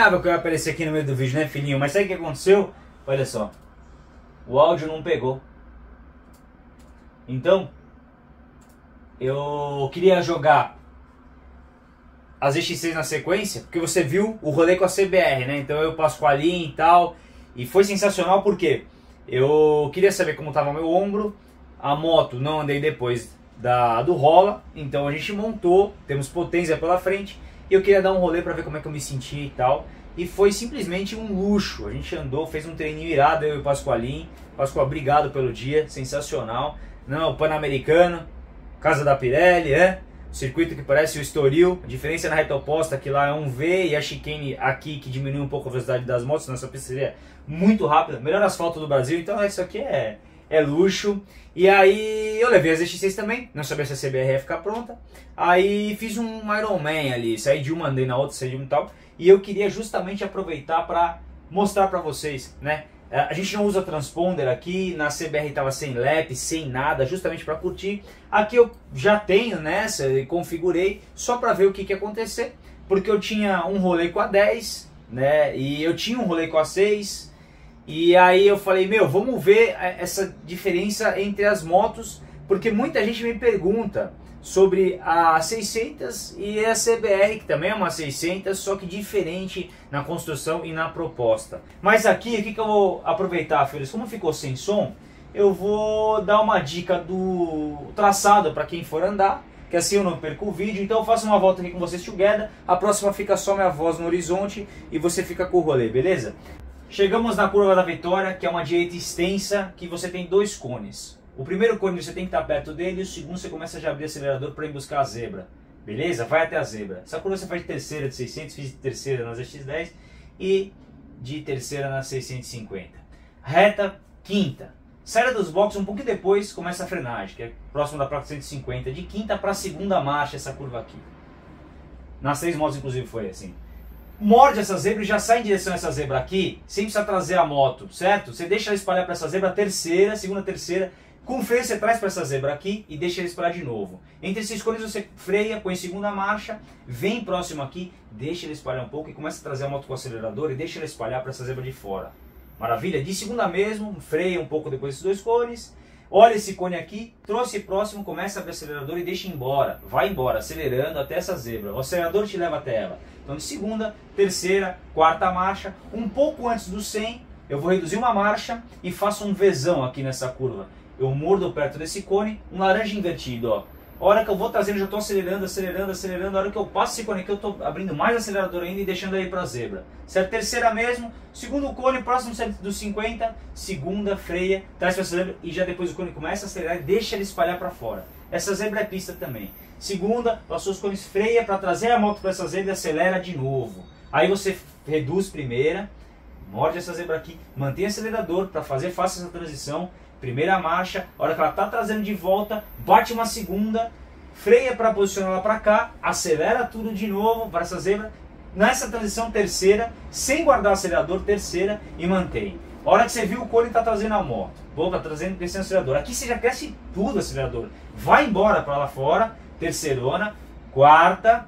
imaginava que eu ia aparecer aqui no meio do vídeo, né, filhinho? Mas sabe o que aconteceu? Olha só. O áudio não pegou. Então, eu queria jogar as ZX6 na sequência, porque você viu o rolê com a CBR, né? Então eu Pasqualin e tal. E foi sensacional porque eu queria saber como estava meu ombro. A moto não andei depois do rola, então a gente montou, temos potência pela frente. E eu queria dar um rolê para ver como é que eu me sentia e tal. E foi simplesmente um luxo. A gente andou, fez um treininho irado, eu e o Pasqualin. Pascoal, obrigado pelo dia, sensacional. Não, o Pan-Americano, Casa da Pirelli, circuito que parece o Estoril. A diferença na reta oposta, que lá é um V, e a chicane aqui que diminui um pouco a velocidade das motos. Nossa pista seria muito rápida, melhor asfalto do Brasil. Então isso aqui é luxo. E aí eu levei a ZX6 também, não sabia se a CBR ia ficar pronta. Aí fiz um Ironman ali, saí de uma, andei na outra, saí de uma e tal. E eu queria justamente aproveitar para mostrar para vocês, né? A gente não usa transponder aqui, na CBR estava sem lap, sem nada, justamente para curtir. Aqui eu já tenho nessa, configurei, só para ver o que ia acontecer. Porque eu tinha um rolê com a 10, né? E eu tinha um rolê com a 6. E aí eu falei, meu, vamos ver essa diferença entre as motos, porque muita gente me pergunta sobre a 600 e a CBR, que também é uma 600, só que diferente na construção e na proposta. Mas aqui, o que eu vou aproveitar, filhos? Como ficou sem som, eu vou dar uma dica do traçado para quem for andar, que assim eu não perco o vídeo. Então eu faço uma volta aqui com vocês together, a próxima fica só minha voz no horizonte e você fica com o rolê, beleza? Chegamos na curva da Vitória, que é uma direita extensa, que você tem dois cones. O primeiro cone você tem que estar perto dele, e o segundo você começa a já abrir o acelerador para ir buscar a zebra. Beleza? Vai até a zebra. Essa curva você faz de terceira de 600, fiz de terceira na ZX10 e de terceira na 650. Reta quinta. Saída dos boxes um pouquinho depois começa a frenagem, que é próximo da placa 150. De quinta para segunda marcha essa curva aqui. Nas 3 motos inclusive foi assim. Morde essa zebra e já sai em direção a essa zebra aqui, sem precisar trazer a moto, certo? Você deixa ela espalhar para essa zebra, terceira, segunda, terceira. Com freio você traz para essa zebra aqui e deixa ela espalhar de novo. Entre esses cones você freia, põe segunda marcha, vem próximo aqui, deixa ele espalhar um pouco e começa a trazer a moto com o acelerador e deixa ela espalhar para essa zebra de fora. Maravilha? De segunda mesmo, freia um pouco depois desses 2 cones. Olha esse cone aqui, trouxe próximo, começa a abrir o acelerador e deixa embora. Vai embora, acelerando até essa zebra. O acelerador te leva até ela. Então de segunda, terceira, quarta marcha, um pouco antes do 100, eu vou reduzir uma marcha e faço um Vzão aqui nessa curva. Eu mordo perto desse cone, um laranja invertido, ó. A hora que eu vou trazendo, já estou acelerando, acelerando, acelerando. A hora que eu passo esse cone aqui, eu estou abrindo mais acelerador ainda e deixando aí para a zebra. Certo? Terceira mesmo, segundo cone, próximo dos 50, segunda, freia, traz para a zebra e já depois o cone começa a acelerar e deixa ele espalhar para fora. Essa zebra é pista também. Segunda, passou os cones, freia para trazer a moto para essa zebra e acelera de novo. Aí você reduz primeira, morde essa zebra aqui, mantém o acelerador para fazer fácil essa transição. Primeira marcha, a hora que ela está trazendo de volta, bate uma segunda, freia para posicionar ela para cá, acelera tudo de novo para essa zebra. Nessa transição terceira, sem guardar o acelerador, terceira e mantém. A hora que você viu o cone está trazendo a moto, volta trazendo, descendo o acelerador. Aqui você já cresce tudo o acelerador. Vai embora para lá fora, terceirona, quarta,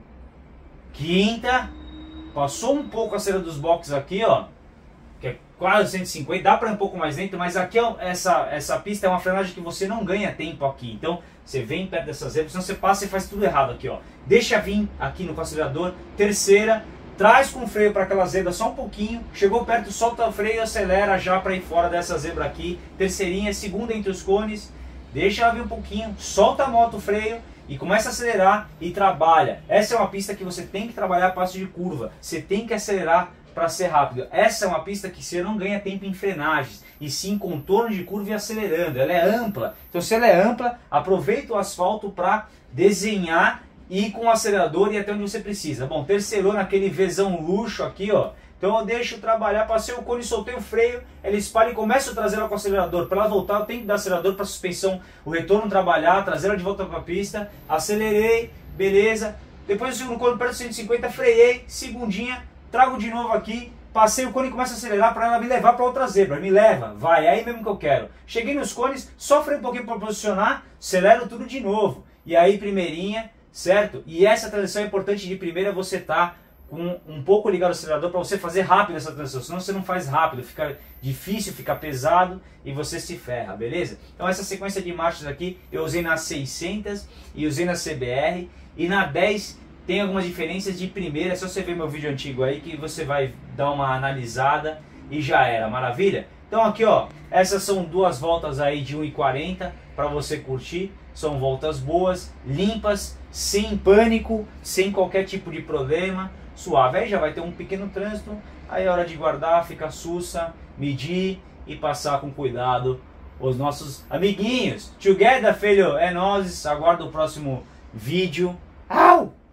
quinta, passou um pouco a saída dos boxes aqui, ó. Que é quase 150, dá para ir um pouco mais lento, mas aqui essa pista é uma frenagem que você não ganha tempo aqui. Então você vem perto dessa zebra, senão você passa e faz tudo errado aqui, ó. Deixa vir aqui no acelerador, terceira, traz com o freio para aquela zebra só um pouquinho, chegou perto, solta o freio e acelera já para ir fora dessa zebra aqui. Terceirinha, segunda entre os cones, deixa ela vir um pouquinho, solta a moto, o freio e começa a acelerar e trabalha. Essa é uma pista que você tem que trabalhar a passo de curva, você tem que acelerar para ser rápido. Essa é uma pista que você não ganha tempo em frenagens, e sim contorno de curva e acelerando. Ela é ampla, então se ela é ampla, aproveita o asfalto para desenhar e ir com o acelerador e até onde você precisa. Bom, terceirou naquele Vzão luxo aqui, ó. Então eu deixo trabalhar, passei o cone, soltei o freio, ela espalha e começa a trazer ela com o acelerador. Para ela voltar, eu tenho que dar acelerador para a suspensão, o retorno trabalhar, trazer ela de volta para a pista. Acelerei, beleza. Depois eu seguro o cone perto de 150, freiei, segundinha, trago de novo aqui, passei o cone e começo a acelerar para ela me levar para outra zebra. Me leva, vai, é aí mesmo que eu quero. Cheguei nos cones, só freio um pouquinho para posicionar, acelero tudo de novo. E aí primeirinha, certo? E essa transição é importante de primeira, você tá com um pouco ligado o acelerador para você fazer rápido essa transição, senão você não faz rápido, fica difícil, fica pesado e você se ferra, beleza? Então essa sequência de marchas aqui eu usei na 600 e usei na CBR, e na 10 tem algumas diferenças de primeira, é só você ver meu vídeo antigo aí que você vai dar uma analisada e já era, maravilha? Então aqui ó, essas são duas voltas aí de 1,40 para você curtir, são voltas boas, limpas, sem pânico, sem qualquer tipo de problema, suave. Aí já vai ter um pequeno trânsito, aí é hora de guardar, ficar sussa, medir e passar com cuidado os nossos amiguinhos. Together, filho, é nóis, aguardo o próximo vídeo. Au!